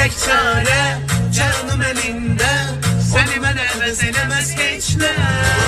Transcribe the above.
tek çare canım elinde, seni mən əvəz eləməz heç nə.